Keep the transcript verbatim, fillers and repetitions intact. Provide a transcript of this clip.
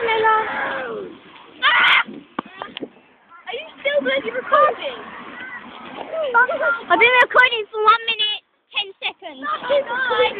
Marshmallow. Ah! Are you still bloody recording? I've been recording for one minute, ten seconds. Bye.